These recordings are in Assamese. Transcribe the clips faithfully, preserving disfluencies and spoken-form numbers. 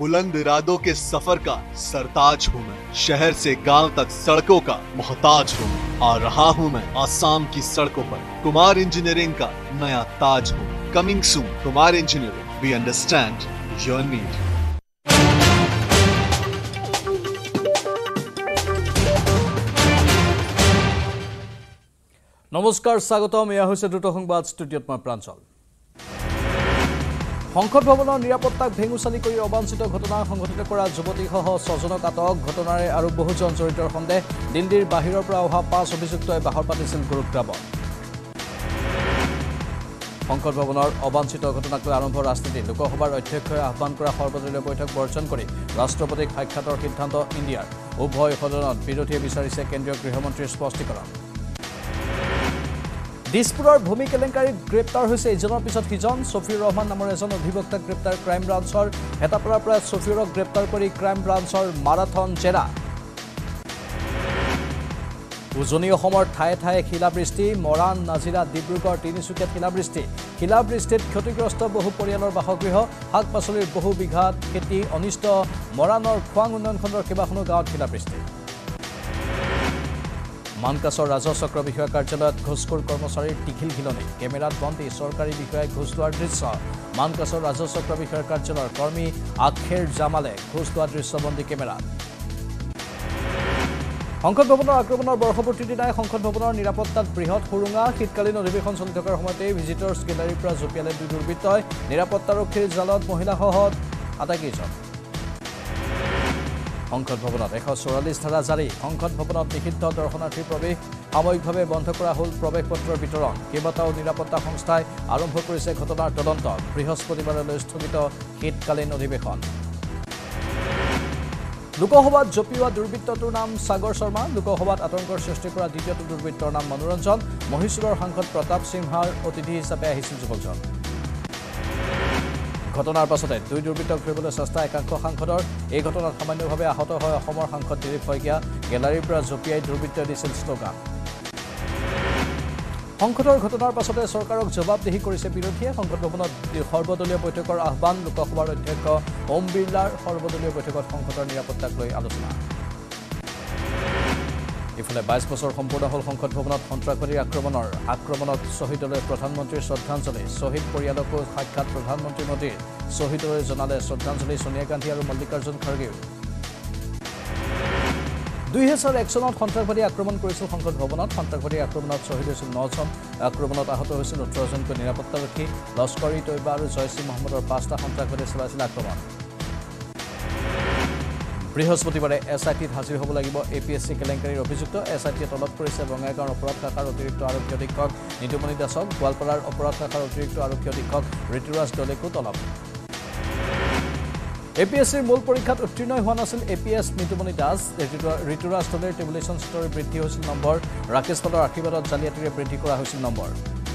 बुलंद इरादों के सफर का सरताज हूँ मैं। शहर से गांव तक सड़कों का मोहताज हूँ मैं। आ रहा हूँ मैं आसाम की सड़कों पर, कुमार इंजीनियरिंग का नया ताज हूँ। Coming soon, Kumar engineering, we understand your need. নমস্কাৰ, স্বাগতম। এয়া হৈছে দ্ৰুত সংবাদ, ষ্টুডিঅ'ত মই প্ৰাঞ্জল। সংসদ ভৱনৰ নিৰাপত্তাক ভেঙুচালি কৰি অবাঞ্ছিত ঘটনা সংঘটিত কৰা যুৱতীসহ ছজনক আটক। ঘটনাৰে আৰু বহুজন জড়িতৰ সন্দেহ। দিল্লীৰ বাহিৰৰ পৰা অহা পাঁচ অভিযুক্তই বাহৰ পাতিছিল গুৰুগ্ৰামত। সংসদ ভৱনৰ অবাঞ্ছিত ঘটনাক লৈ আৰম্ভ ৰাজনীতি। লোকসভাৰ অধ্যক্ষই আহ্বান কৰা সৰ্বদলীয় বৈঠক বৰ্জন কৰি ৰাষ্ট্ৰপতিক সাক্ষাতৰ সিদ্ধান্ত ইণ্ডিয়াৰ। উভয় সদনত বিৰোধীয়ে বিচাৰিছে কেন্দ্ৰীয় গৃহমন্ত্ৰীৰ স্পষ্টীকৰণ। দিছপুৰৰ ভূমি কেলেংকাৰীত গ্ৰেপ্তাৰ হৈছে ইজনৰ পিছত সিজন। ছফিউৰ ৰহমান নামৰ এজন অধিবক্তাক গ্ৰেপ্তাৰ ক্ৰাইম ব্ৰাঞ্চৰ। হেতাপাৰাৰ পৰা ছফিউৰক গ্ৰেপ্তাৰ কৰি ক্ৰাইম ব্ৰাঞ্চৰ মাৰাথন জেৰা। উজনি অসমৰ ঠায়ে ঠায়ে শিলাবৃষ্টি। মৰাণ, নাজিৰা, ডিব্ৰুগড়, তিনিচুকীয়াত শিলাবৃষ্টি। শিলাবৃষ্টিত ক্ষতিগ্ৰস্ত বহু পৰিয়ালৰ বাসগৃহ। শাক পাচলিৰ বহু বিঘাত খেতি অনিষ্ট। মৰাণৰ খোৱাং উন্নয়ন খণ্ডৰ কেইবাখনো গাঁৱত শিলাবৃষ্টি। মানকাছৰ ৰাজহ চক্ৰ বিষয়া কাৰ্যালয়ত ঘুষখোৰ কৰ্মচাৰীৰ টিঘিল ঘিলনি। কেমেৰাত বন্দী চৰকাৰী বিষয়াই ঘুষ লোৱাৰ দৃশ্য। মানকাছৰ ৰাজহ চক্ৰ বিষয়াৰ কাৰ্যালয়ৰ কৰ্মী আখেৰ জামালে ঘুষ লোৱা দৃশ্যবন্দী কেমেৰাত। সংসদ ভৱনৰ আক্ৰমণৰ বৰ্ষপূৰ্তিৰ দিনাই সংসদ ভৱনৰ নিৰাপত্তাত বৃহৎ সুৰুঙা। শীতকালীন অধিৱেশন চলি থকাৰ সময়তেই ভিজিটৰ্ছ গেলাৰীৰ পৰা জঁপিয়ালে দুই দুৰ্বৃত্তই। নিৰাপত্তাৰক্ষীৰ জালত মহিলাসহ আটাইকেইজন। সংসদ ভৱনত এশ চৌৰাল্লিছ ধাৰা জাৰি। সংসদ ভৱনত নিষিদ্ধ দৰ্শনাৰ্থীৰ প্ৰৱেশ। সাময়িকভাৱে বন্ধ কৰা হ'ল প্ৰৱেশ পত্ৰৰ বিতৰণ। কেইবাটাও নিৰাপত্তা সংস্থাই আৰম্ভ কৰিছে ঘটনাৰ তদন্ত। বৃহস্পতিবাৰলৈ স্থগিত শীতকালীন অধিৱেশন। লোকসভাত জঁপিওৱা দুৰ্বৃত্তটোৰ নাম সাগৰ শৰ্মা। লোকসভাত আতংকৰ সৃষ্টি কৰা দ্বিতীয়টো দুৰ্বৃত্তৰ নাম মনোৰঞ্জন। মহীশূৰৰ সাংসদ প্ৰতাপ সিংহাৰ অতিথি হিচাপে আহিছিল যুৱকজন। ঘটনাৰ পাছতে দুই দুৰ্বৃত্তক ধৰিবলৈ চেষ্টা একাংশ সাংসদৰ। এই ঘটনাত সামান্যভাৱে আহত হয় অসমৰ সাংসদ দিলীপ শইকীয়া। গেলাৰীৰ পৰা জঁপিয়াই দুৰ্বৃত্তই দিছিল শ্লোগান। সংসদৰ ঘটনাৰ পাছতে চৰকাৰক জবাবদিহি কৰিছে বিৰোধীয়ে। সংসদ ভৱনত সৰ্বদলীয় বৈঠকৰ আহ্বান। লোকসভাৰ অধ্যক্ষ ওম বিৰলাৰ সৰ্বদলীয় বৈঠকত সংসদৰ নিৰাপত্তাক লৈ আলোচনা। ইফালে বাইছ বছৰ সম্পূৰ্ণ হ'ল সংসদ ভৱনত সন্ত্ৰাসবাদীৰ আক্ৰমণৰ। আক্ৰমণত শ্বহীদলৈ প্ৰধানমন্ত্ৰীৰ শ্ৰদ্ধাঞ্জলি। শ্বহীদ পৰিয়ালকো সাক্ষাৎ প্ৰধানমন্ত্ৰী মোদীৰ। শ্বহীদলৈ জনালে শ্ৰদ্ধাঞ্জলি সোনিয়া গান্ধী আৰু মল্লিকাৰ্জুন খাৰ্গেও। দুই হাজাৰ এক চনত সন্ত্ৰাসবাদী আক্ৰমণ কৰিছিল সংসদ ভৱনত। সন্ত্ৰাসবাদী আক্ৰমণত শ্বহীদ হৈছিল নজন। আক্ৰমণত আহত হৈছিল ওঠৰজনকৈ নিৰাপত্তাৰক্ষী। লস্কৰ ই তৈবা আৰু জয়শ্ৰী মহম্মদৰ পাঁচটা সন্ত্ৰাসবাদীয়ে চলাইছিল আক্ৰমণ। বৃহস্পতিবাৰে এছ আই টিত হাজিৰ হ'ব লাগিব এ পি এছ চি কেলেংকাৰীৰ অভিযুক্ত। এছ আই টিয়ে তলব কৰিছে বঙাইগাঁৱৰ অপৰাধ শাখাৰ অতিৰিক্ত আৰক্ষী অধীক্ষক নিতুমণি দাসক। গোৱালপাৰাৰ অপৰাধ শাখাৰ অতিৰিক্ত আৰক্ষী অধীক্ষক ঋতুৰাজ দলেকো তলব। এ পি এছ চিৰ মূল পৰীক্ষাত উত্তীৰ্ণ হোৱা নাছিল A P S Nitumoni Das. Rituraj দলেৰ টেবুলেশ্যন ষ্টৰী বৃদ্ধি হৈছিল নম্বৰ। ৰাকেশ পালৰ আশীৰ্বাদত জালিয়াতিৰে বৃদ্ধি কৰা হৈছিল number.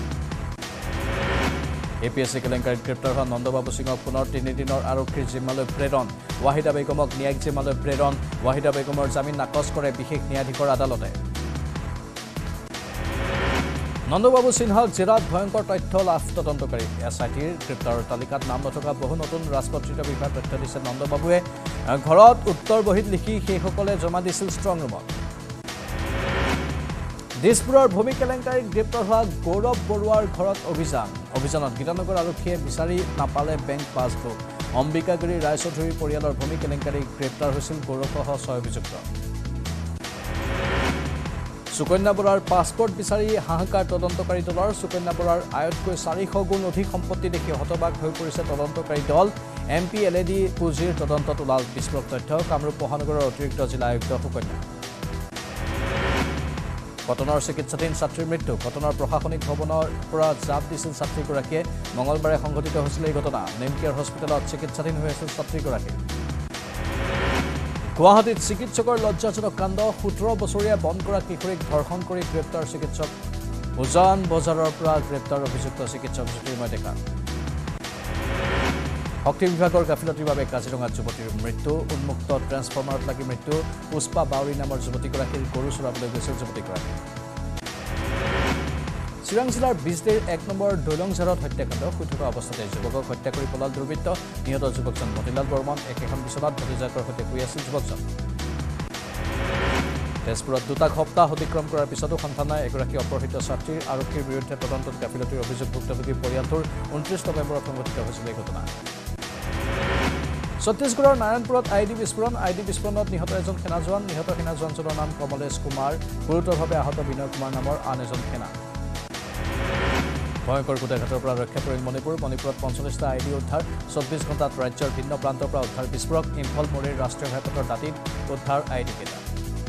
A P S C কেলেংকাৰীত গ্ৰেপ্তাৰ হোৱা নন্দবাবু সিঙক পুনৰ তিনিদিনৰ আৰক্ষীৰ জিম্মালৈ প্ৰেৰণ। ৱাহিদা বেগমক ন্যায়িক জিম্মালৈ প্ৰেৰণ। ৱাহিদা বেগমৰ জামিন নাকচ কৰে বিশেষ ন্যায়াধীশৰ আদালতে। নন্দবাবু সিনহাক জেৰাত ভয়ংকৰ তথ্য লাভ তদন্তকাৰী। এছ আই টিৰ গ্ৰেপ্তাৰৰ তালিকাত নাম নথকা বহু নতুন ৰাজপত্ৰিত বিষয়ৰ তথ্য দিছে নন্দবাবুৱে। ঘৰত উত্তৰ বহীত লিখি সেইসকলে জমা দিছিল ষ্ট্ৰং ৰুমত। দিছপুৰৰ ভূমি কেলেংকাৰীত গ্ৰেপ্তাৰ হোৱা গৌৰৱ বৰুৱাৰ ঘৰত অভিযান। অভিযানত গীতানগৰ আৰক্ষীয়ে বিচাৰি নাপালে বেংক পাছবুক। অম্বিকাগিৰি ৰায়চৌধুৰীৰ পৰিয়ালৰ ভূমি কেলেংকাৰী গ্ৰেপ্তাৰ হৈছিল গৌৰৱসহ ছয় অভিযুক্ত। সুকন্যা বৰাৰ পাছপৰ্ট বিচাৰি হাহাকাৰ তদন্তকাৰী দলৰ। সুকন্যা বৰাৰ আয়তকৈ চাৰিশ গুণ অধিক সম্পত্তি দেখি হতবাক হৈ পৰিছে তদন্তকাৰী দল। M P L A D পুঁজিৰ তদন্তত ওলাল বিস্ফোৰক তথ্য। কামৰূপ মহানগৰৰ অতিৰিক্ত জিলা আয়ুক্ত সুকন্যা। কটনৰ চিকিৎসাধীন ছাত্ৰীৰ মৃত্যু। কটনৰ প্ৰশাসনিক ভৱনৰ পৰা জাপ দিছিল ছাত্ৰীগৰাকীয়ে। মঙলবাৰে সংঘটিত হৈছিল এই ঘটনা। নেমকেয়াৰ হস্পিটেলত চিকিৎসাধীন হৈ আছিল ছাত্ৰীগৰাকী। গুৱাহাটীত চিকিৎসকৰ লজ্জাজনক কাণ্ড। সোতৰ বছৰীয়া বন কৰা কিশোৰীক ধৰ্ষণ কৰি গ্ৰেপ্তাৰ চিকিৎসক। উজান বজাৰৰ পৰা গ্ৰেপ্তাৰ অভিযুক্ত চিকিৎসক জ্যোতিৰ্ময় ডেকা। শক্তি বিভাগৰ গাফিলতিৰ বাবে কাজিৰঙাত যুৱতীৰ মৃত্যু। উন্মুক্ত ট্ৰেন্সফৰ্মাৰত লাগি মৃত্যু। পুষ্পা বাউৰী নামৰ যুৱতীগৰাকীৰ গৰু চৰাবলৈ গৈছিল যুৱতীগৰাকী। চিৰাং জিলাৰ বিজদেৰ এক নম্বৰ দৈলংঝাৰত হত্যাকাণ্ড হৈ থকা অৱস্থাতে যুৱকক হত্যা কৰি পলাল দুৰ্বৃত্ত নিহত যুৱকজন মতিলাল বৰ্মন একেখন বিচনাত ভতিজাকৰ সৈতে শুই আছিল যুৱকজন তেজপুৰত দুটা সপ্তাহ অতিক্ৰম কৰাৰ পিছতো সন্ধান নাই এগৰাকী অপহৃত ছাত্ৰীৰ আৰক্ষীৰ বিৰুদ্ধে তদন্তত গাফিলতিৰ অভিযোগ ভুক্তভোগীৰ পৰিয়ালটোৰ ঊনত্ৰিছ নৱেম্বৰত সংঘটিত হৈছিল এই ঘটনা ছত্তীশগড়ৰ নাৰায়ণপুৰত আই ডি বিস্ফোৰণ আই ডি বিস্ফোৰণত নিহত এজন সেনা জোৱান নিহত সেনা জোৱানজনৰ নাম কমলেশ কুমাৰ গুৰুতৰভাৱে আহত বিনয় কুমাৰ নামৰ আন এজন সেনা ভয়ংকৰ কুটাঘাতৰ পৰা ৰক্ষা পৰিল মণিপুৰ মণিপুৰত পঞ্চল্লিছটা আই ডি উদ্ধাৰ চৌব্বিছ ঘণ্টাত ৰাজ্যৰ ভিন্ন প্ৰান্তৰ পৰা উদ্ধাৰ বিস্ফোৰক ইম্ফল মোৰেৰ ৰাষ্ট্ৰীয় ঘাইপথৰ দাঁতিত উদ্ধাৰ আই ডি কেইটা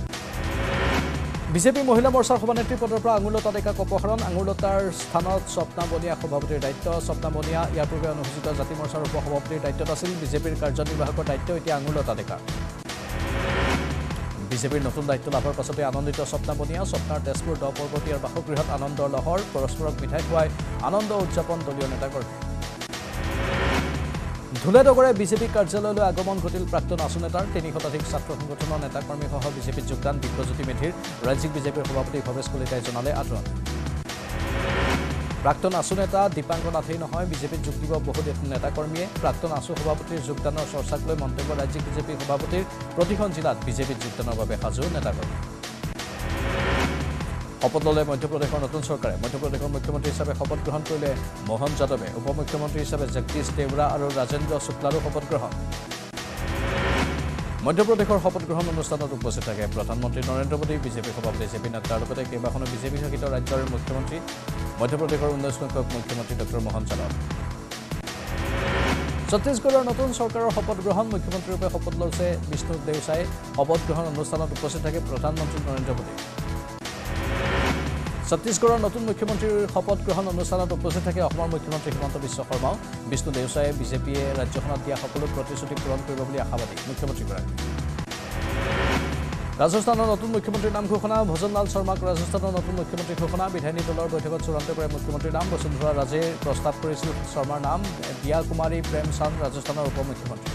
বিজেপি মহিলা মৰ্চাৰ সভানেত্ৰী পদৰ পৰা আঙুৰলতা ডেকাক অপসাৰণ আঙুৰলতাৰ স্থানত স্বপ্না বনিয়া সভাপতিৰ দায়িত্ব স্বপ্না বনিয়া ইয়াৰ পূৰ্বে অনুসূচিত জাতি মৰ্চাৰ উপ সভাপতিৰ দায়িত্বত আছিল বিজেপিৰ কাৰ্যনিৰ্বাহকৰ দায়িত্ব এতিয়া আঙুৰলতা ডেকাৰ বিজেপিৰ নতুন দায়িত্ব লাভৰ পাছতে আনন্দিত স্বপ্না বনিয়া স্বপ্নাৰ তেজপুৰ দ পৰ্বতীয়াৰ বাসগৃহত আনন্দৰ লহৰ পৰস্পৰক মিঠাই খুৱাই আনন্দ উদযাপন দলীয় নেতাকৰ্মী ধুলেডগৰে বিজেপি কাৰ্যালয়লৈ আগমন ঘটিল প্ৰাক্তন আছু নেতাৰ তিনি শতাধিক ছাত্ৰ সংগঠনৰ নেতাকৰ্মীসহ বিজেপিত যোগদান দিব্যজ্যোতি মেধিৰ ৰাজ্যিক বিজেপিৰ সভাপতি ভৱেশ কলিতাই জনালে আদৰণ প্ৰাক্তন আছু নেতা দীপাংক নাথেই নহয় বিজেপিত যোগ দিব বহু নেতাকৰ্মীয়ে প্ৰাক্তন আছু সভাপতিৰ যোগদানৰ চৰ্চাক লৈ মন্তব্য ৰাজ্যিক বিজেপি সভাপতিৰ প্ৰতিখন জিলাত বিজেপিত যোগদানৰ বাবে সাজু নেতাকৰ্মী শপত ল'লে মধ্যপ্ৰদেশৰ নতুন চৰকাৰে মধ্যপ্ৰদেশৰ মুখ্যমন্ত্ৰী হিচাপে শপত গ্ৰহণ কৰিলে মোহন যাদৱে উপ মুখ্যমন্ত্ৰী হিচাপে জগদীশ দেৱৰা আৰু ৰাজেন্দ্ৰ শুক্লাৰো শপত গ্ৰহণ মধ্যপ্ৰদেশৰ শপত গ্ৰহণ অনুষ্ঠানত উপস্থিত থাকে প্ৰধানমন্ত্ৰী নৰেন্দ্ৰ মোদী বিজেপি সভাপতি জে পি নাড্ডাৰ লগতে কেইবাখনো বিজেপি শাসিত ৰাজ্যৰ মুখ্যমন্ত্ৰী মধ্যপ্ৰদেশৰ ঊনৈছ সংখ্যক মুখ্যমন্ত্ৰী ডক্টৰ মোহন যাদৱ ছত্তীশগড়ৰ নতুন চৰকাৰৰ শপত গ্ৰহণ মুখ্যমন্ত্ৰীৰূপে শপত লৈছে বিষ্ণু দেউচাই শপত গ্ৰহণ অনুষ্ঠানত উপস্থিত থাকে প্ৰধানমন্ত্ৰী নৰেন্দ্ৰ মোদী ছত্তীশগড়ৰ নতুন মুখ্যমন্ত্ৰীৰ শপত গ্ৰহণ অনুষ্ঠানত উপস্থিত থাকে অসমৰ মুখ্যমন্ত্ৰী হিমন্ত বিশ্ব শৰ্মাও বিষ্ণু দেউচাই বিজেপিয়ে ৰাজ্যখনত দিয়া সকলো প্ৰতিশ্ৰুতি পূৰণ কৰিব বুলি আশাবাদী মুখ্যমন্ত্ৰীগৰাকী ৰাজস্থানৰ নতুন মুখ্যমন্ত্ৰীৰ নাম ঘোষণা ভজনলাল শৰ্মাক ৰাজস্থানৰ নতুন মুখ্যমন্ত্ৰী ঘোষণা বিধায়িনী দলৰ বৈঠকত চূড়ান্ত কৰে মুখ্যমন্ত্ৰীৰ নাম বসুন্ধৰা ৰাজে প্ৰস্তাৱ কৰিছিল শৰ্মাৰ নাম দিয়া কুমাৰী প্ৰেম চান্দ ৰাজস্থানৰ উপ মুখ্যমন্ত্ৰী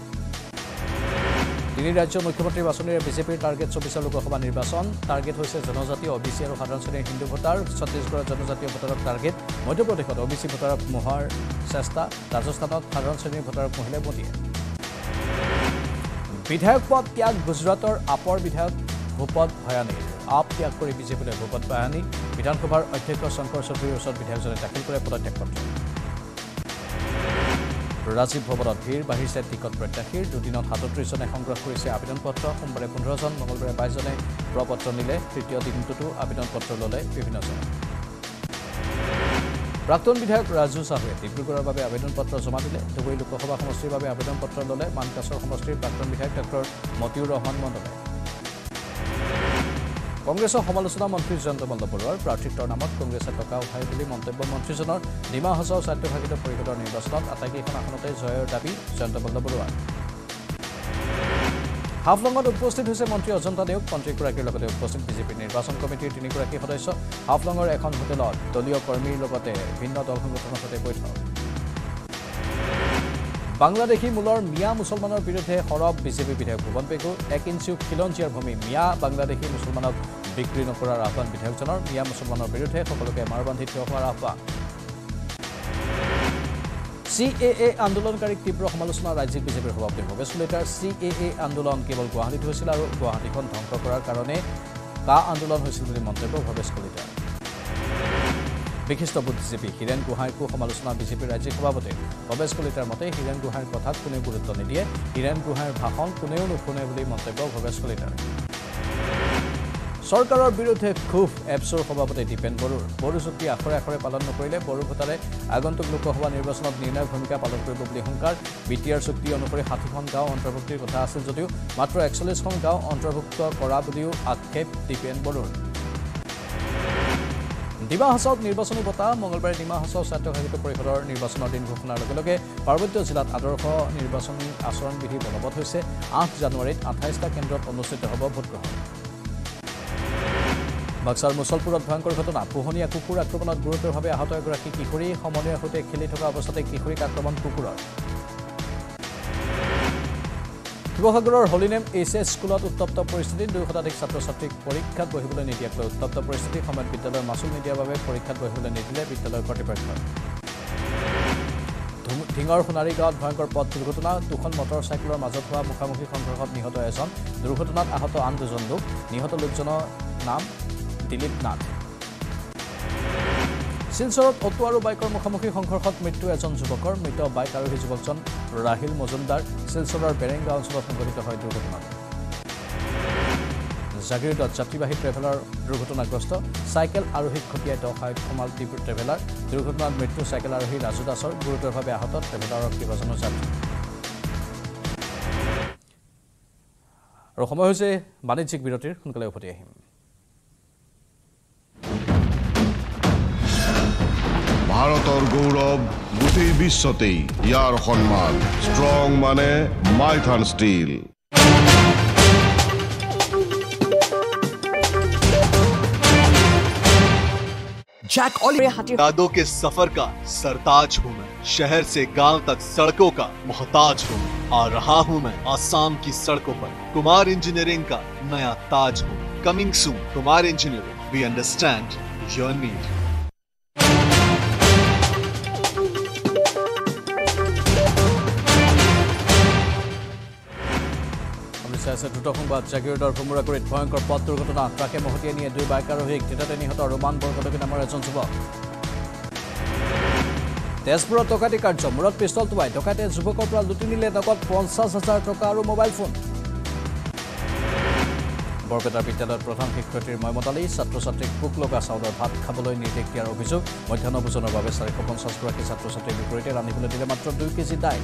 তিনি ৰাজ্যৰ মুখ্যমন্ত্ৰী বাছনিৰে বিজেপিৰ টাৰ্গেট চৌবিছৰ লোকসভা নিৰ্বাচন টাৰ্গেট হৈছে জনজাতি অ বি চি আৰু সাধাৰণ শ্ৰেণীৰ হিন্দু ভোটাৰ ছত্তীশগড়ত জনজাতীয় ভোটাৰক টাৰ্গেট মধ্যপ্ৰদেশত অ বি চি ভোটাৰক মোহাৰ চেষ্টা ৰাজস্থানত সাধাৰণ শ্ৰেণীৰ ভোটাৰক মহিলাই মোদীয়ে বিধায়ক পদ ত্যাগ গুজৰাটৰ আপৰ বিধায়ক ভূপত ভয়ানীৰ আপ ত্যাগ কৰি বিজেপিলৈ ভূপত ভয়ানী বিধানসভাৰ অধ্যক্ষ শংকৰ চৌধুৰীৰ ওচৰত বিধায়কজনে দাখিল কৰে পদত্যাগ পত্ৰ ৰাজীৱ ভৱনত ভিৰ বাঢ়িছে টিকট প্ৰত্যাশীৰ দুদিনত সাতত্ৰিছজনে সংগ্ৰহ কৰিছে আবেদন পত্ৰ সোমবাৰে পোন্ধৰজন মঙলবাৰে বাইছজনে প্ৰপত্ৰ নিলে তৃতীয় দিনটোতো আবেদন পত্ৰ ল'লে বিভিন্নজনে প্ৰাক্তন বিধায়ক ৰাজু চাহুৱে ডিব্ৰুগড়ৰ বাবে আবেদন পত্ৰ জমা দিলে ধুবুৰী লোকসভা সমষ্টিৰ বাবে আবেদন পত্ৰ ল'লে মানকাছৰ সমষ্টিৰ প্ৰাক্তন বিধায়ক ডক্টৰ মতিউৰ ৰহমান মণ্ডলে কংগ্ৰেছৰ সমালোচনা মন্ত্ৰী জয়ন্ত মল্ল বৰুৱাৰ প্ৰাৰ্থিত্বৰ নামত কংগ্ৰেছে টকা উঠায় বুলি মন্তব্য মন্ত্ৰীজনৰ ডিমা হাছাও স্বায়ত্তশাসিত পৰিষদৰ নিৰ্বাচনত আটাইকেইখন আসনতে জয়ৰ দাবী জয়ন্ত মল্ল বৰুৱাৰ হাফলঙত উপস্থিত হৈছে মন্ত্ৰী অজন্তা দেউক মন্ত্ৰীগৰাকীৰ লগতে উপস্থিত বিজেপিৰ নিৰ্বাচন কমিটিৰ তিনিগৰাকী সদস্য হাফলঙৰ এখন হোটেলত দলীয় কৰ্মীৰ লগতে ভিন্ন দল সংগঠনৰ সৈতে বৈঠক বাংলাদেশী মূলৰ মিয়া মুছলমানৰ বিৰুদ্ধে সৰব বিজেপি বিধায়ক ভুৱন পেগু এক ইঞ্চিও খিলঞ্জীয়াৰ ভূমি মিয়া বাংলাদেশী মুছলমানক বিক্ৰী নকৰাৰ আহ্বান বিধায়কজনৰ মিয়া মুছলমানৰ বিৰুদ্ধে সকলোকে মাৰবান্ধি থিয় হোৱাৰ আহ্বান চি এ এ আন্দোলনকাৰীক তীব্ৰ সমালোচনা ৰাজ্যিক বিজেপিৰ সভাপতি ভৱেশ কলিতাৰ চি এ এ আন্দোলন কেৱল গুৱাহাটীত হৈছিল আৰু গুৱাহাটীখন ধ্বংস কৰাৰ কাৰণে কা আন্দোলন হৈছিল বুলি মন্তব্য ভৱেশ কলিতাৰ বিশিষ্ট বুদ্ধিজীৱী হীৰেণ গোহাঁইকো সমালোচনা বিজেপিৰ ৰাজ্যিক সভাপতি ভৱেশ কলিতাৰ মতে হীৰেণ গোহাঁইৰ কথাত কোনেও গুৰুত্ব নিদিয়ে হীৰেণ গোহাঁইৰ ভাষণ কোনেও নুশুনে বুলি মন্তব্য ভৱেশ কলিতাৰ চৰকাৰৰ বিৰুদ্ধে ক্ষোভ এপছৰ সভাপতি দীপেন বড়োৰ বড়ো চুক্তি আখৰে আখৰে পালন নকৰিলে বড়ো ভোটাৰে আগন্তুক লোকসভা নিৰ্বাচনত নিৰ্ণায়ক ভূমিকা পালন কৰিব বুলি হুংকাৰ বি টি আৰ চুক্তি অনুসৰি ষাঠিখন গাঁও অন্তৰ্ভুক্তিৰ কথা আছিল যদিও মাত্ৰ একচল্লিছখন গাঁও অন্তৰ্ভুক্ত কৰা বুলিও আক্ষেপ দীপেন বড়োৰ ডিমা হাছাওত নিৰ্বাচনী বঁটা মঙলবাৰে ডিমা হাছাও স্বায়ত্তশাসিত পৰিষদৰ নিৰ্বাচনৰ দিন ঘোষণাৰ লগে লগে পাৰ্বত্য জিলাত আদৰ্শ নিৰ্বাচনী আচৰণ বিধি বলবৎ হৈছে আঠ জানুৱাৰীত আঠাইছটা কেন্দ্ৰত অনুষ্ঠিত হ'ব ভোটগ্ৰহণ বাক্সাৰ মুছলপুৰত ভয়ংকৰ ঘটনা পোহনীয়া কুকুৰ আক্ৰমণত গুৰুতৰভাৱে আহত এগৰাকী কিশোৰী সমনীয়াৰ সৈতে খেলি থকা অৱস্থাতে কিশোৰীক আক্ৰমণ কুকুৰৰ শিৱসাগৰৰ হলিনেম এইচ এছ স্কুলত উত্তপ্ত পৰিস্থিতি দুই শতাধিক ছাত্ৰ ছাত্ৰীক পৰীক্ষাত বহিবলৈ নিদিয়াক লৈ উত্তপ্ত পৰিস্থিতিৰ সময়ত বিদ্যালয়ৰ মাচুল নিদিয়াৰ বাবে পৰীক্ষাত বহিবলৈ নিদিলে বিদ্যালয়ৰ কৰ্তৃপক্ষই ঢিঙৰ সোণাৰী গাঁৱত ভয়ংকৰ পথ দুৰ্ঘটনা দুখন মটৰ চাইকেলৰ মাজত হোৱা মুখামুখি সংঘৰ্ষত নিহত এজন দুৰ্ঘটনাত আহত আন দুজন লোক নিহত লোকজনৰ নাম দিলীপ নাথ শিলচৰত অটো আৰু বাইকৰ মুখামুখি সংঘৰ্ষত মৃত্যু এজন যুৱকৰ মৃত বাইক আৰোহী যুৱকজন ৰাহিল মজুমদাৰ শিলচৰৰ বেৰেংগা অঞ্চলত সংঘটিত হয় দুৰ্ঘটনাত জাগিৰোডত যাত্ৰীবাহী ট্ৰেভেলাৰ দুৰ্ঘটনাগ্ৰস্ত চাইকেল আৰোহীক খটিয়াই দহায়ত সমাল ট্ৰেভেলাৰ দুৰ্ঘটনাত মৃত্যু চাইকেল আৰোহী ৰাজু দাসৰ গুৰুতৰভাৱে আহত ট্ৰেভেলাৰৰ কেইবাজনো যাত্ৰী আৰু সময় হৈছে বাণিজ্যিক বিৰতিৰ সোনকালে উভতি আহিম ভাৰতৰ গৌৰৱ গোটেই বিশ্বতেই ইয়াৰ সন্মান ষ্ট্ৰং মানে মাইথান ষ্টীল जैक ऑल यादों के सफर का सरताज हूँ मैं शहर से गांव तक सड़कों का मोहताज हूँ आ रहा हूँ मैं आसाम की सड़कों पर कुमार इंजीनियरिंग का नया ताज हूँ coming soon Kumar engineering we understand your need দ্ৰুত সংবাদ জাগিৰোডৰ ভুমুৰাগুৰিত ভয়ংকৰ পথ দুৰ্ঘটনা ট্ৰাকে মহতিয়াই নিয়ে দুই বাইক আৰোহীক থিতাতে নিহত ৰোমান বৰকটকী নামৰ এজন যুৱক তেজপুৰত ডকাইতি কাৰ্য মূৰত পিষ্টল টোৱাই ডকাইতে যুৱকৰ পৰা লুটি নিলে নগদ পঞ্চাছ হাজাৰ টকা আৰু মোবাইল ফোন বৰপেটাৰ বিদ্যালয়ত প্ৰধান শিক্ষয়িত্ৰীৰ ময়মতালি ছাত্ৰ ছাত্ৰীক পোক লগা চাউলৰ ভাত খাবলৈ নিৰ্দেশ দিয়াৰ অভিযোগ মধ্যাহ্ন ভোজনৰ বাবে চাৰিশ পঞ্চাছ গৰাকী ছাত্ৰ ছাত্ৰীৰ বিপৰীতে ৰান্ধিবলৈ দিলে মাত্ৰ দুই কেজি দাইল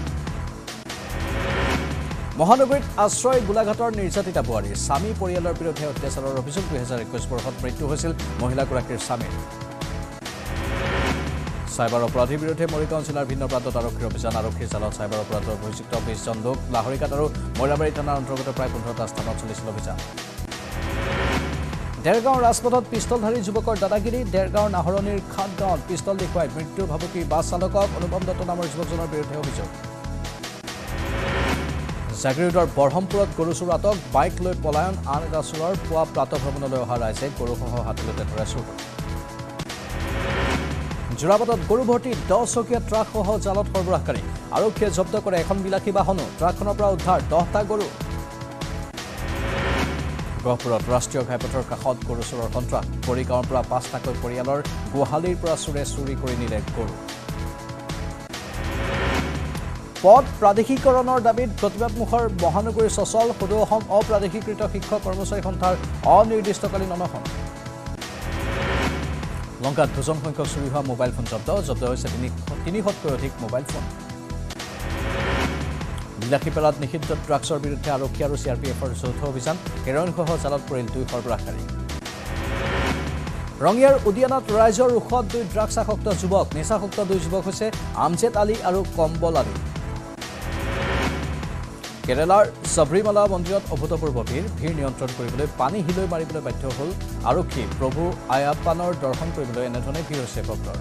মহানগৰীত আশ্ৰয় গোলাঘাটৰ নিৰ্যাতিতা বোৱাৰী স্বামী পৰিয়ালৰ বিৰুদ্ধে অত্যাচাৰৰ অভিযোগ দুই হাজাৰ একৈছ বৰ্ষত মৃত্যু হৈছিল মহিলাগৰাকীৰ স্বামীৰ চাইবাৰ অপৰাধীৰ বিৰুদ্ধে মৰিগাঁও জিলাৰ ভিন্ন প্ৰান্তত আৰক্ষীৰ অভিযান আৰক্ষীৰ জালত চাইবাৰ অপৰাধৰ অভিযুক্ত বিশজন লোক লাহৰিঘাট আৰু মইৰাবাৰী থানাৰ অন্তৰ্গত প্ৰায় পোন্ধৰটা স্থানত চলিছিল অভিযান দেৰগাঁৱৰ ৰাজপথত পিষ্টলধাৰী যুৱকৰ দাদাগিৰি দেৰগাঁৱৰ নাহৰণিৰ খাট গাঁৱত পিষ্টল দেখুৱাই মৃত্যুৰ ভাবুকি বাছ চালকক অনুপম দত্ত নামৰ যুৱকজনৰ বিৰুদ্ধে অভিযোগ জাগিৰোডৰ বৰহমপুৰত গৰু চোৰ আটক বাইক লৈ পলায়ন আন এটা চোৰৰ পুৱা প্ৰাতঃভ্ৰমণলৈ অহা ৰাইজে গৰুসহ হাতলৈ ধৰে চোৰ যোৰাবাটত গৰু ভৰ্তি দহ চকীয়া ট্ৰাকসহ জালত সৰবৰাহকাৰী আৰক্ষীয়ে জব্দ কৰে এখন বিলাসী বাহনো ট্ৰাকখনৰ পৰা উদ্ধাৰ দহটা গৰু গহপুৰত ৰাষ্ট্ৰীয় ঘাইপথৰ কাষত গৰু চোৰৰ সন্ত্ৰাস পৰিগাঁৱৰ পৰা পাঁচটাকৈ পৰিয়ালৰ গোহালিৰ পৰা চোৰে চুৰি কৰি নিলে গৰু পদ প্ৰাদেশিকৰণৰ দাবীত প্ৰতিবাদমুখৰ মহানগৰীৰ সচল সদৌ অসম অপ্ৰাদেশিকৃত শিক্ষক কৰ্মচাৰী সন্থাৰ অনিৰ্দিষ্টকালীন অনশন লংকাত দুজন সংখ্যক চুৰি হোৱা মোবাইল ফোন জব্দ জব্দ হৈছে তিনিশতকৈ অধিক মোবাইল ফোন বিলাসীপাৰাত নিষিদ্ধ ড্ৰাগছৰ বিৰুদ্ধে আৰক্ষী আৰু চি আৰ পি এফৰ যৌথ অভিযান হেৰইনসহ জালত পৰিল দুই সৰবৰাহকাৰী ৰঙিয়াৰ উদিয়ানাত ৰাইজৰ ৰোষত দুই ড্ৰাগছাসক্ত যুৱক নিচাসক্ত দুই যুৱক হৈছে আমজেদ আলী আৰু কম্বল আলী কেৰালাৰ সবৰিমালা মন্দিৰত অভূতপূৰ্ব ভিৰ ভিৰ নিয়ন্ত্ৰণ কৰিবলৈ পানী হিলৈ মাৰিবলৈ বাধ্য হ'ল আৰক্ষী প্ৰভু আয়াপ্পানৰ দৰ্শন কৰিবলৈ এনেধৰণে ভিৰ হৈছে ভক্তৰ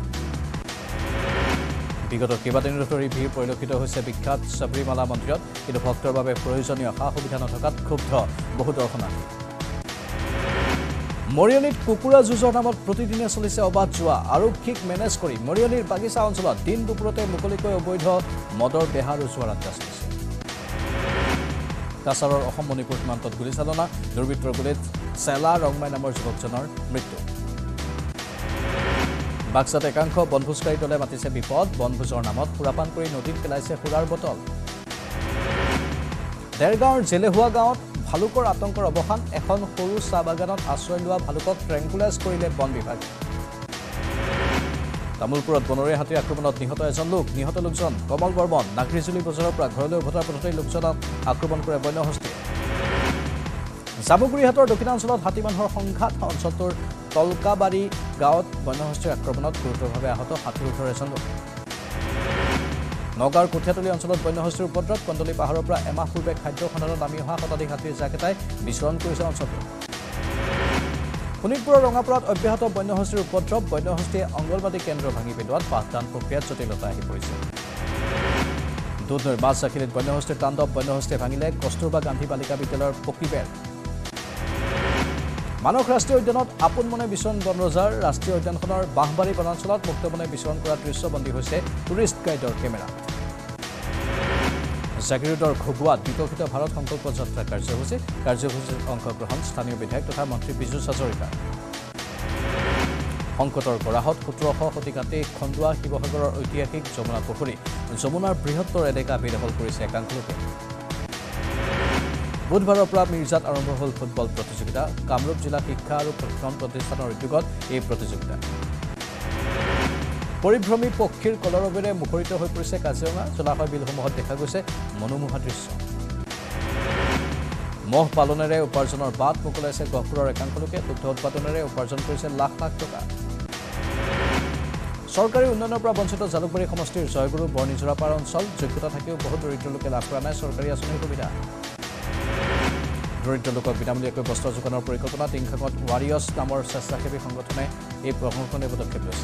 বিগত কেইবাদিন ধৰি ভিৰ পৰিলক্ষিত হৈছে বিখ্যাত সবৰিমালা মন্দিৰত কিন্তু ভক্তৰ বাবে প্ৰয়োজনীয় সা সুবিধা নথকাত ক্ষুব্ধ বহু দৰ্শনাৰ্থী মৰিয়নীত কুকুৰা যুঁজৰ নামত প্ৰতিদিনে চলিছে অবাধ জোৱা আৰক্ষীক মেনেজ কৰি মৰিয়নীৰ বাগিচা অঞ্চলত দিন দুপৰতে মুকলিকৈ অবৈধ মদৰ বেহা আৰু জোৱাৰ আড্ডা চলিছে কাছাৰৰ অসম মণিপুৰ সীমান্তত গুলীচালনা দুৰ্বৃত্তৰ গুলীত চেলা ৰংমাই নামৰ যুৱকজনৰ মৃত্যু বাক্সাত একাংশ বনভোজকাৰী দলে মাতিছে বিপদ বনভোজৰ নামত সুৰাপান কৰি নদীত পেলাইছে সুৰাৰ বটল দেৰগাঁৱৰ জেলেহুৱা গাঁৱত ভালুকৰ আতংকৰ অৱসান এখন সৰু চাহ বাগানত আশ্ৰয় লোৱা ভালুকক ট্ৰেংকুলাইজ কৰিলে বন বিভাগে তামুলপুৰত বনৰীয়া হাতীৰ আক্ৰমণত নিহত এজন লোক নিহত লোকজন কমল বৰ্মন নাগৰিজুলি বজাৰৰ পৰা ঘৰলৈ উভতাৰ পথতেই লোকজনক আক্ৰমণ কৰে বন্যহস্তীয়ে জামুগুৰিহাটৰ দক্ষিণাঞ্চলত হাতী মানুহৰ সংঘাত অঞ্চলটোৰ তলকাবাৰী গাঁৱত বন্যহস্তীৰ আক্ৰমণত গুৰুতৰভাৱে আহত হাতীৰ উঠৰ এজন লোক নগাঁৱৰ কঠীয়াতলী অঞ্চলত বন্যহস্তীৰ উপদ্ৰৱ কন্দলী পাহাৰৰ পৰা এমাহ পূৰ্বে খাদ্য খণ্ডত নামি অহা শতাধিক হাতীৰ জাকেটাই বিচৰণ কৰিছে অঞ্চলটো শোণিতপুৰৰ ৰঙাপাৰাত অব্যাহত বন্যহস্তীৰ উপদ্ৰৱ বন্যহস্তীয়ে অংগনবাদী কেন্দ্ৰ ভাঙি পেলোৱাত পাঠদান প্ৰক্ৰিয়াত জটিলতা আহি পৰিছে দুধনৈৰ মাছজাখিলিত বন্যহস্তীৰ তাণ্ডৱ বন্যহস্তীয়ে ভাঙিলে কস্তুৰবা গান্ধী বালিকা বিদ্যালয়ৰ পকীবেৰ মানস ৰাষ্ট্ৰীয় উদ্যানত আপোন মনে বিচৰণ বনৰজাৰ ৰাষ্ট্ৰীয় উদ্যানখনৰ বাঁহবাৰী বনাঞ্চলত মুক্তমনে বিচৰণ কৰা দৃশ্যবন্দী হৈছে টুৰিষ্ট গাইডৰ কেমেৰা জাগিৰোডৰ ঘুগুৱাত বিকশিত ভাৰত সংকল্প যাত্ৰা কাৰ্যসূচী কাৰ্যসূচীত অংশগ্ৰহণ স্থানীয় বিধায়ক তথা মন্ত্ৰী পীযুষ হাজৰিকাৰ সংকটৰ গৰাহত সোতৰশ শতিকাতে খন্দুৱা শিৱসাগৰৰ ঐতিহাসিক যমুনা পুখুৰী যমুনাৰ বৃহত্তৰ এলেকা বেদখল কৰিছে একাংশ লোকে বুধবাৰৰ পৰা মিৰ্জাত আৰম্ভ হ'ল ফুটবল প্ৰতিযোগিতা কামৰূপ জিলা শিক্ষা আৰু প্ৰশিক্ষণ প্ৰতিষ্ঠানৰ উদ্যোগত এই প্ৰতিযোগিতা পৰিভ্ৰমী পক্ষীৰ কলৰৱেৰে মুখৰিত হৈ পৰিছে কাজিৰঙা জলাশয় বিলসমূহত দেখা গৈছে মনোমোহা দৃশ্য মহ পালনেৰে উপাৰ্জনৰ বাট মুকলাইছে গহপুৰৰ একাংশ লোকে দুগ্ধ উৎপাদনেৰে উপাৰ্জন কৰিছে লাখ লাখ টকা চৰকাৰী উন্নয়নৰ পৰা বঞ্চিত জালুকবাৰী সমষ্টিৰ জয়গুৰু বৰ্ণিজোৰাপাৰ অঞ্চল যোগ্যতা থাকিও বহু দৰিদ্ৰ লোকে লাভ কৰা নাই চৰকাৰী আঁচনিৰ সুবিধা দৰিদ্ৰ লোকক বিনামূলীয়াকৈ বস্ত্ৰ যোগানৰ পৰিকল্পনা টিংখাঙত ৱাৰিয়ৰ্ছ নামৰ স্বেচ্ছাসেৱী সংগঠনে এই প্ৰশংসনীয় পদক্ষেপ লৈছে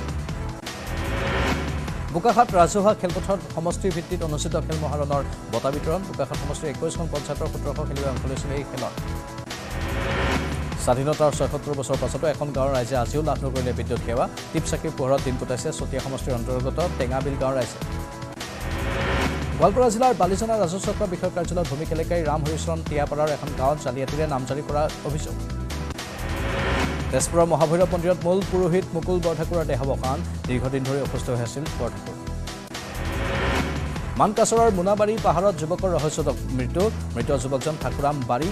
বোকাখাত ৰাজহুৱা খেলপথাৰত সমষ্টিৰ ভিত্তিত অনুষ্ঠিত খেল মহাৰণৰ বঁটা বিতৰণ বোকাখাত সমষ্টিৰ একৈশখন পঞ্চায়তৰ সোতৰশ খেলুৱৈ অংশ লৈছিল এই খেলত স্বাধীনতাৰ ছয়সত্তৰ বছৰ পাছতো এখন গাঁৱৰ ৰাইজে আজিও লাভ নকৰিলে বিদ্যুৎ সেৱা টিপচাকিৰ পোহৰত দিন কটাইছে চতিয়া সমষ্টিৰ অন্তৰ্গত টেঙাবিল গাঁৱৰ ৰাইজে গোৱালপাৰা জিলাৰ বালিজনা ৰাজস্ব বিষয়ৰ কাৰ্যালয়ত ভূমি কেলেকাৰী ৰাম হৰিচৰণ টিয়াপাৰাৰ এখন গাঁৱত জালিয়াতিৰে নামজাৰি কৰাৰ অভিযোগ তেজপুৰৰ মহাভৈৰৱ মন্দিৰত মূল পুৰোহিত মুকুল বৰঠাকুৰৰ দেহাৱসান দীৰ্ঘদিন ধৰি অসুস্থ হৈ আছিল বৰঠাকুৰ মানকাছৰৰ মুনাবাৰী পাহাৰত যুৱকৰ ৰহস্যজনক মৃত্যু মৃত যুৱকজন ঠাকুৰাম বাৰী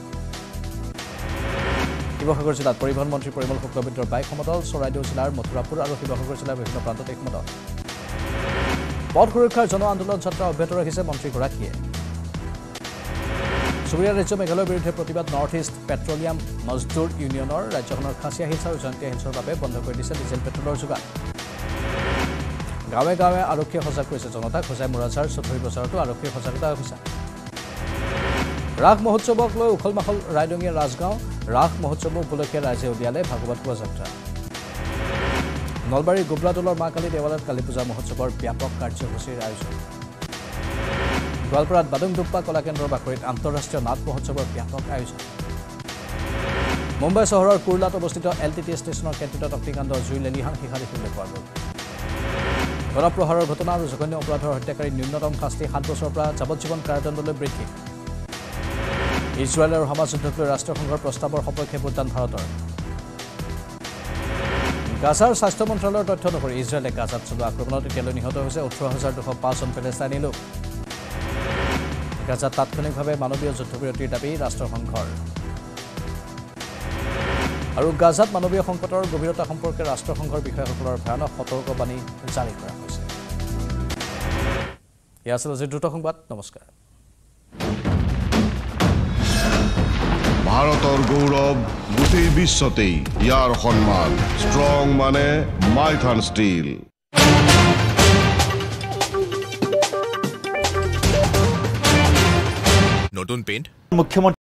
শিৱসাগৰ জিলাত পৰিবহণ মন্ত্ৰী পৰিমল শুক্লবৈদ্যৰ বাইক সমদল চৰাইদেউ জিলাৰ মথুৰাপুৰ আৰু শিৱসাগৰ জিলাৰ বিভিন্ন প্ৰান্তত এই সমদল পথ সুৰক্ষাৰ জন আন্দোলন যাত্ৰা অব্যাহত ৰাখিছে মন্ত্ৰীগৰাকীয়ে চুবুৰীয়া ৰাজ্য মেঘালয়ৰ বিৰুদ্ধে প্ৰতিবাদ নৰ্থ ইষ্ট পেট্ৰলিয়াম মজদুৰ ইউনিয়নৰ ৰাজ্যখনৰ খাচীয়া হিলছ আৰু জয়ন্তীয়া হিলছৰ বাবে বন্ধ কৰি দিছে ডিজেল পেট্ৰলৰ যোগান গাঁৱে গাঁৱে আৰক্ষীয়ে সজাগ কৰিছে জনতাক সজাই মোৰাঝাৰ চৌধুৰী বজাৰতো আৰক্ষীৰ সজাগতা অভিযান ৰাস মহোৎসৱক লৈ উখল মাখল ৰাইডঙীয়া ৰাজগাঁও ৰাস মহোৎসৱ উপলক্ষে ৰাইজে উলিয়ালে ভাগৱত শোভাযাত্ৰা নলবাৰীৰ গোবৰাদলৰ মা কালী দেৱালয়ত কালী পূজা মহোৎসৱৰ ব্যাপক কাৰ্যসূচীৰ আয়োজন গোৱালপাৰাত বাদুংডুপ্পা কলা কেন্দ্ৰৰ বাকৰিত আন্তঃৰাষ্ট্ৰীয় নাট মহোৎসৱৰ ব্যাপক আয়োজন মুম্বাই চহৰৰ কুৰ্লাত অৱস্থিত এল টি টি ষ্টেচনৰ কেন্দ্ৰিত অগ্নিকাণ্ডৰ জুই লেলিহান শিখা দেখিবলৈ পোৱা গ'ল গণপ্ৰহাৰৰ ঘটনা আৰু জঘন্য অপৰাধৰ হত্যাকাৰী ন্যূনতম শাস্তি সাত বছৰৰ পৰা যাৱজ্জীৱন কাৰাদণ্ডলৈ বৃদ্ধি ইজৰাইল আৰু হামাছ যুদ্ধক লৈ ৰাষ্ট্ৰসংঘৰ প্ৰস্তাৱৰ সপক্ষে ভোটদান ভাৰতৰ গাজাৰ স্বাস্থ্য মন্ত্ৰালয়ৰ তথ্য অনুসৰি ইজৰাইলে গাজাত চলোৱা আক্ৰমণত এতিয়ালৈ নিহত হৈছে ওঠৰ হাজাৰ দুশ পাঁচ জন পেলেষ্টাইনী লোক গাজাত তাৎক্ষণিকভাৱে মানৱীয় যুদ্ধবিৰতিৰ দাবী ৰাষ্ট্ৰসংঘৰ আৰু গাজাত মানৱীয় সংকটৰ গভীৰতা সম্পৰ্কে ৰাষ্ট্ৰসংঘৰ বিষয়াসকলৰ ভয়ানক সতৰ্কবাণী জাৰি কৰা হৈছে এয়া আছিল আজিৰ দ্ৰুত সংবাদ নমস্কাৰ ভাৰতৰ গৌৰৱ গোটেই বিশ্বতেই ইয়াৰ সন্মান ষ্ট্ৰং মানে মাইথান ষ্টীল নতুন পেইণ্ট মুখ্যমন্ত্ৰী